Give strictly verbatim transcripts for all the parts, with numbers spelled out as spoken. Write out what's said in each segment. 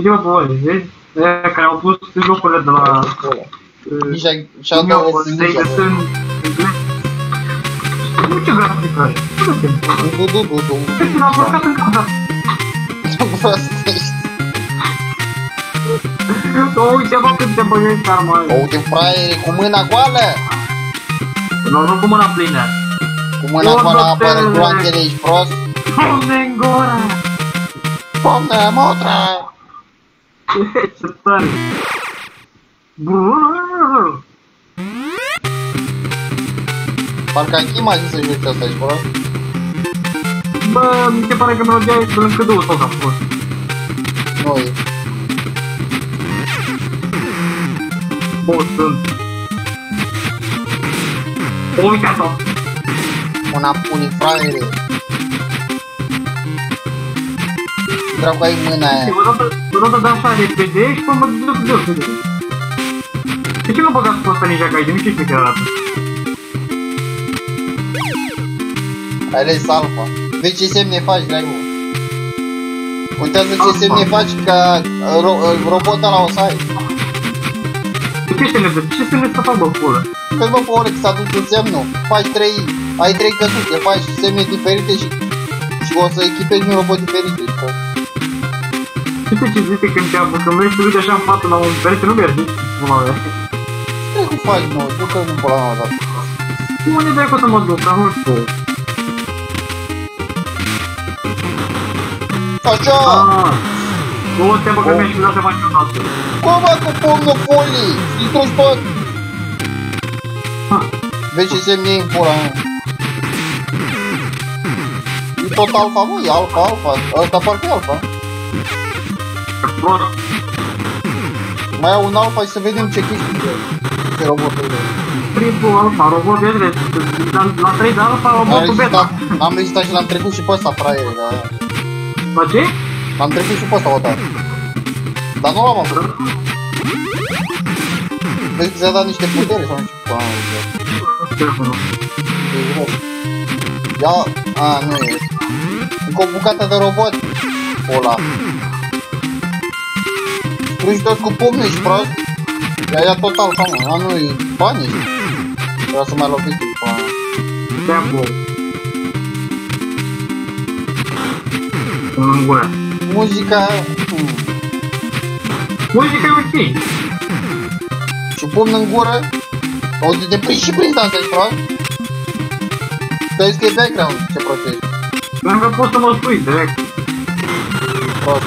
Uite-mă pe voi, vezi? Aia care au pus jocurile de la... Nici și-a dat o nici nu ce grafic are? Du, du, du, du. Uite, l-am blocat în casa. Prostești. Uite, bă, cât te băiești armai. Uite, fraiere, cu mâna goală. Nu cu mâna plină. Cu mâna goală apare gloanțele, ești prost. Pomne-n gura. Pomne, motră. Ce tare. Parcă Achim a zis să joci asta, ești prost? Bă, mi se pare că melodia e încă două tot a fost. Nu e. Bă, sunt. Uite-o! Una puni, fraiere. Dracu, ai mâna aia. Odată de așa repede și până mă duc de repede. De ce nu băgați pe ăsta nici aici? Nu știu ce chiar arată. Ai ales alfa. Vezi ce semne faci, dragul. Contează ce semne faci ca ro robotul ăla o să ai. Ce semne de? Ce semne să fac, bă, pulă? Păi bă, Paul, că s-a dus un semnul. Faci trei, ai trei căsuțe, faci semne diferite și, și o să echipezi un robot diferit. Știi ce zice când te apă? Când vrei să te uite așa în față la un perete, nu mergi. Pula mea. Ce cu faci, mă? Ducă nu pula mea dată. Unde dracu să mă duc? Dar nu știu. Așa! Aaaa! Nu te bă că mi-aș fi dat să faci o dată. Cum mă cu pomnofolii? Distrugi tot! Vezi ce semne e în pula mea. E tot alfa, mă, e alfa, alfa. Ăsta parcă e alfa. Mai au un alfa și să vedem ce chestii ce robotul e. Tripul alfa, robot de drept. La trei de alfa, robotul beta. Am rezistat și l-am trecut și pe ăsta, fraiere, da. La ce? L-am trecut și pe ăsta odată. Dar nu l-am avut. Vezi că ți-a dat niște putere sau nu știu. Ia, a, nu e. Încă o bucată de robot. Ăla. Strângi toți cu pumnii, ești prost? Ia, ia total, ca mă. A, nu e banii. Vreau să mai loviți după aia. Tempo. În gură. Muzica... Muzica e ok. Și pumn în gură. Auzi, te prinzi și prinzi asta, ești prost? Te-ai zis că e background, ce prost ești. Dar că poți să mă spui direct. Prost.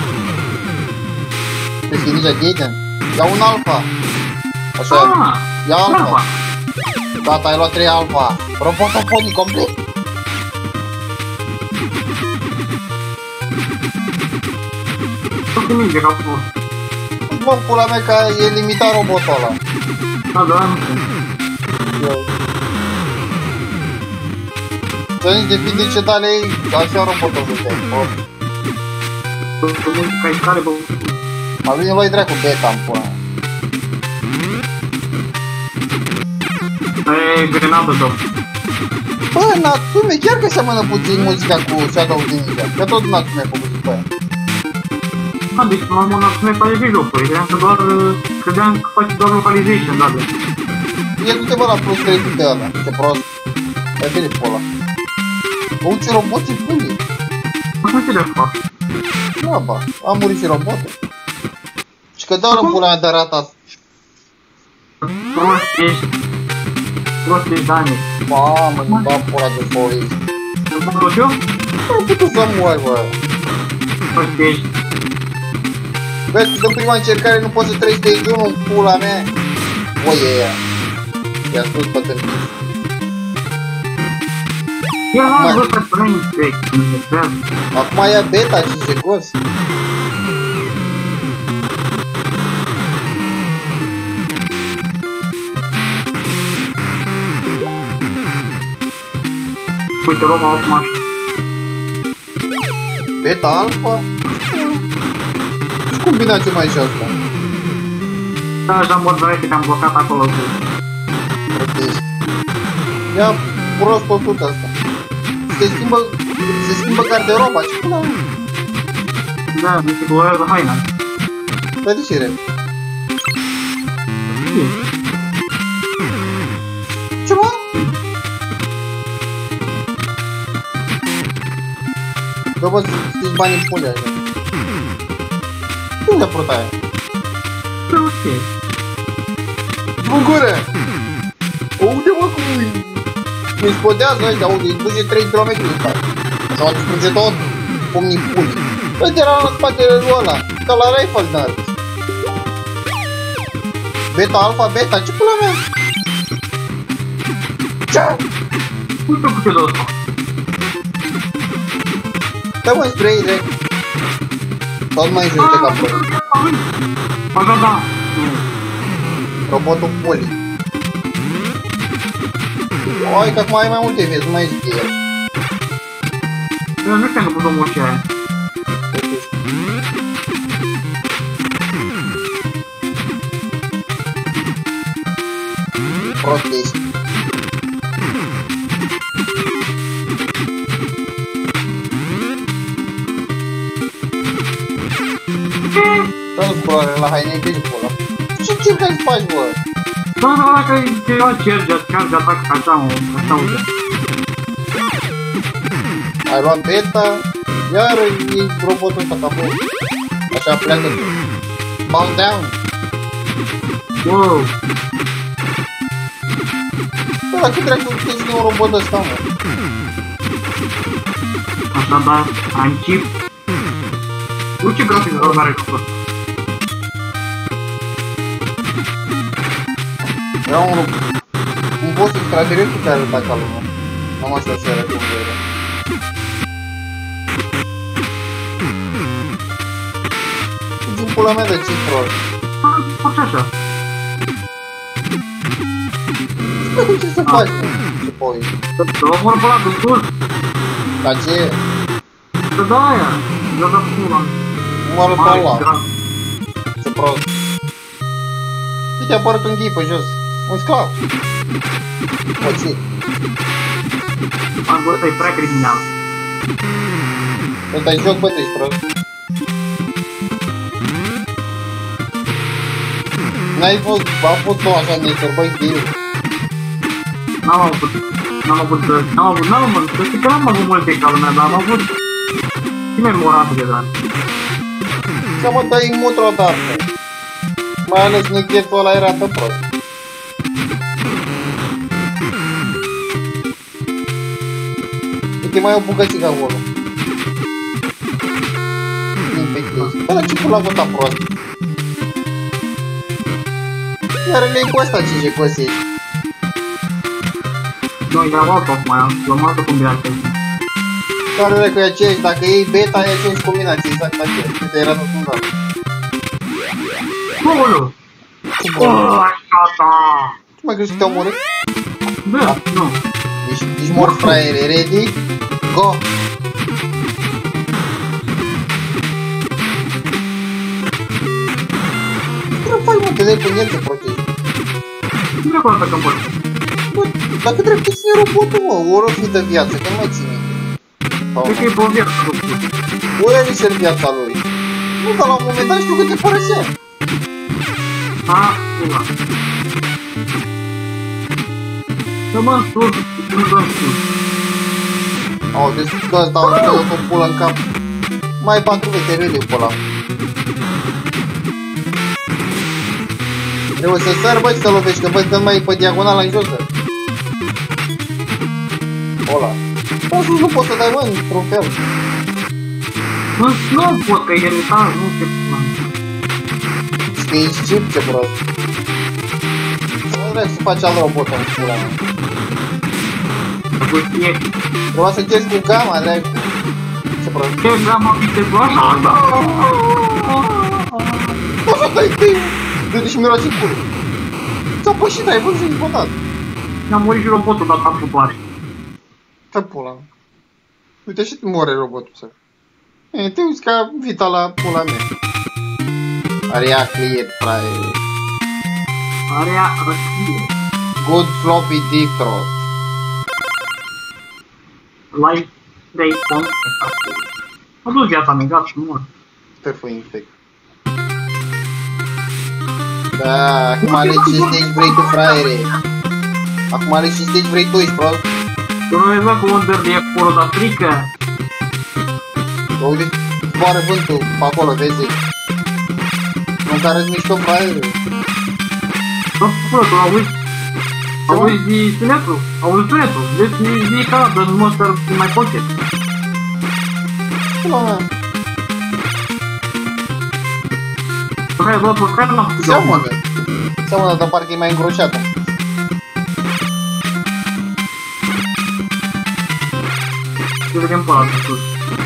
Crezi că e nici Gaten? Ia un alfa. Așa Ah, e. Ia alfa. alfa. Gata, ai luat trei alfa. Robotofonii complet. Tot minge că a fost. Mă, pula mea, că e limitat robotul ăla. Da, da, nu știu. Să nici depinde ce dale ei, așa robotul să te-ai. Muzica e tare, bă. Mai bine luai dracu beta-n pula mea. E grenadă, domn. Bă, Natsume, chiar că seamănă puțin muzica cu Shadow Ninja. Că tot Natsume a făcut după aia. A, deci mamă, Natsume face și jocuri. Credeam că doar... Credeam că face doar localization, da, de. E du-te bă la plus trei sute de ăla, ce prost. E bine pe ăla. Bă, uite roboții pulii. Nu știu de fapt. Nu, bă, a murit și robotul. Și că dă-o pula mea de rata. Prost ești. Prost ești, Dani. Mamă, îmi bag pula de foi. Nu mă rog eu? Nu putu să mori, bă. Prost ești. Vezi că în prima încercare nu poți să treci de unul în pula mea. O, e ea. I-a spus pe târpit. Ia la vă pe Brainspec, nu se trează. Acum ia beta și se gos. Uite, Roma acum așa. Beta alfa? Și combinație mai și asta? Da, așa mod vreau că te-am blocat acolo. Protest. Ia prost o sută asta. Se schimbă, se schimbă garderoba, ce pula? Da, mi se colorează haina. Păi de ce re? Ce mă? Bă, bă, să-ți bani în pulea așa. Unde-a purta aia? Pe ok. Bucură! Unde mă cum îi... îi spodează ăștia, unde îi duce trei kilometri în spate. Așa o distruge tot, pomnii pulii. Uite, era în spatele lui ăla, ca la rifle de Beta, alfa, beta, ce pula mea? Ce? Cum te cupe de ăsta? Dă mă spre ei, direct. Tot mai jos de capul. Așa da. Robotul pulii. Oi, că acum ai mai multe vieți, nu mai zic el. Eu nu știu că pot omorși aia. Prost ești. Dă-l culoare la haine, de pula. Ce ce vrei să faci, bă? Da, da, dacă e ceva cerge, chiar de atac așa, mă, așa uite. Ai luat beta, iar e robotul ăsta ca bă. Așa pleacă. Bound down. Wow. Bă, dar cât dracu ești de un robot ăsta, mă? Așadar, am chip. Uite ce grafic de are cu ăsta. Era un robot. Un boss extraterestru care arăta ca lumea. Nu mă știu ce era cum era. Din pula mea de ce troll? Face așa. Ce să faci, mă? Ce poi? Să vă mor pe ăla de sus. La ce? Să da aia. Eu da pula. Numărul pe ăla. Ce prost. Uite, a apărut un ghii pe jos. Un sclav. O, ce? Am bă, ăsta e prea criminal. Ăsta-i joc, bă, te-ești prost. N-ai fost, a fost tu așa necer, băi, ghii. N-am avut, n-am avut, n-am avut, n-am avut, știu că n-am avut multe ca lumea, dar am avut și memorabile, dar. Să mă dai în mutru odată. Mai ales nechetul ăla era pe prost. Uite, mai e o bucățică acolo. Bă, dar ce pula gota prost? Iar le-i cu ăsta ce jecosești. Nu, era altă acum, luăm altă combinație. Care recu e aceeași, dacă iei beta, e aceeași combinație, exact aceeași. Uite, era tot un dat. Aoleu! Ce mai crezi că te-au omorât? Da, nu. Ești, ești mort, fraiere, ready? Go! Ce faci, mă, te dai pe el, te protegi. Nu vreau cu că pot. Bă, dacă trebuie să ține robotul, mă, ori o fi de viață, că nu mai ține. Cred că e pe viață, nu știu. Ori are și viața lui. Nu, dar la un moment dat știu că te părăsea. A, ula. Să mă sus, nu dă sus. Au, deci că ăsta au dat o pulă în cap. Mai patru veterele pe ăla. Trebuie să sar, băi, să lovești, că văd că nu mai e pe diagonala în jos. Ăla. Bă, sus nu poți să dai, bă, într-un fel. Nu, nu pot, că e irritant, nu știu cum. Și că ești chip, ce prost. Nu vrei să faci alt robot în pula mea. Trebuia să încerci cu gama, dracu. Ce prost. Ce gama vite cu așa? Așa stai, stai. Du-te și miroase curul. Ți-a pășit, ai văzut și botat. Mi-a murit și robotul, dar am fătoare. Ce pula mea. Uite și moare robotul ăsta. E, te uiți ca vita la pula mea. Area clear, fraiere. Area răclie. Good floppy deep throat. Life trei punct. Am dus viața mea, gata, nu mor. Perfect infect. Da, acum alegi ce stage vrei tu, fraiere. Acum alegi ce stage vrei tu, ești prost. Tu nu vezi, mă, cu Wonder de acolo, dar frică. Uite, zboară vântul pe acolo, vezi? Măcar-ți mișto, fraiere. Nu, bă, tu auzi? Auzi sunetul? Auzi sunetul? Vezi, zi ca la în Monster in my pocket. Pula mea. Hai, bă, pe care l-am făcut? Seamănă. Seamănă, dar parcă e mai îngroșată. Să vedem pe ăla sus.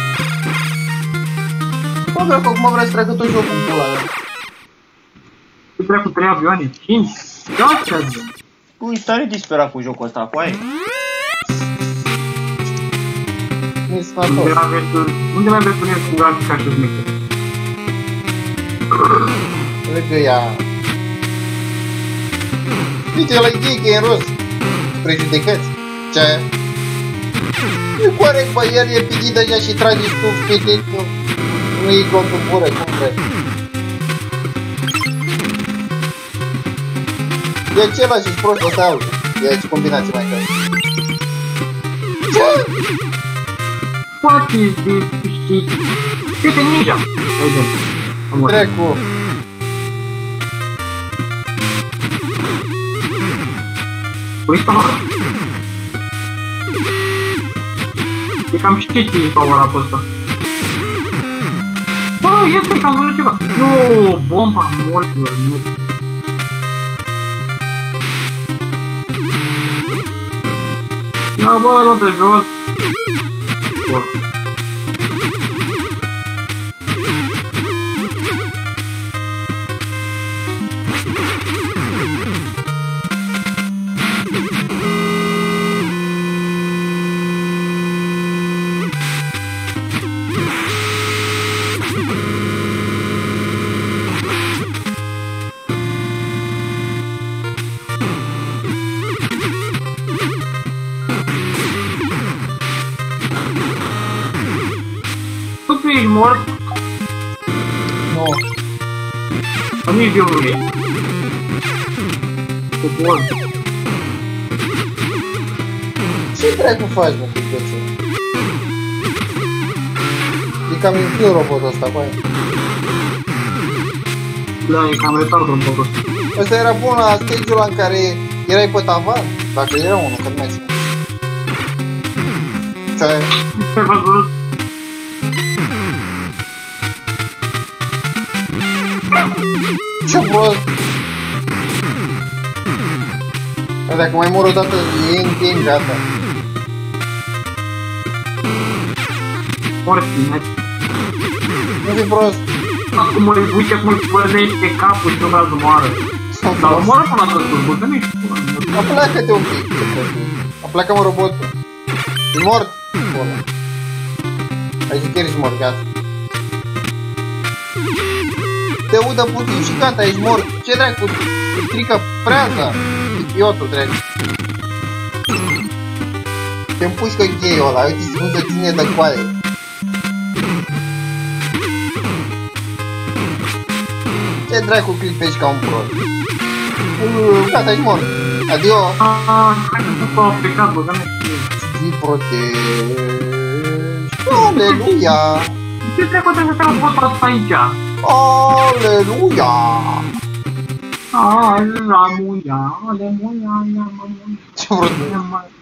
Bă, dracu, acum vrea să treacă tot jocul în pula mea. Tu treacă cu trei avioane? cinci? Da, ce azi? Ui, tare disperat cu jocul ăsta, cu aia. Unde mai aveți, unde mai aveți cu grafica și smecher? Lângă ea. Uite, ăla e gay, că e în roz. Prejudecăți. Ce aia? E corect, bă, el e pidit deja și trage tu pidit, nu. Nu e glonț în gură, cum vrei. E același, ești prost, ăsta altă. E aici combinație mai care. Ce? What is this shit? Uite, ninja! Hai, Trecu. Uite, mă! E cam știi ce e power up ăsta. Bă, este că am văzut ceva. Nu, bomba morților, nu. Ia, bă, nu te jos. Bă. Tu ești mort? Nu. Dar nici eu nu e. Cu bol. Ce dracu faci, mă, cu viața? E cam infiu robotul ăsta, cu aia. Da, e cam retard un poc ăsta. Ăsta era bun la stage-ul ăla în care erai pe tavan, dacă era unul, că nu mai ține. Ce-aia? Ce-ai văzut? Ce prost! Dar dacă mai mor o dată, e în game, gata. Oricine. Nu fi prost. Acum îi uite cum îi părnește capul și nu vrea să moară. Dar moară până la tot bă, că nu ești până. Apleacă-te un pic. Apleacă-mă robotul. E mort? Ăla. Ai zis că ești mort, gata. Te udă puțin și gata, ești mort. Ce dracu? Îți strică preaza. Idiotul, dracu. Te împușcă gay-ul ăla, uite cum se ține de coaie. Ce dracu clipești ca un prost? Gata, ești mort. Adio. Aaaa, hai că nu s-a plecat, bă, că nu știu. Zi protești. Aleluia. Ce trecut trebuie să te-am fost asta aici? Aleluia. Aleluia, aleluia, aleluia. Ce vrut?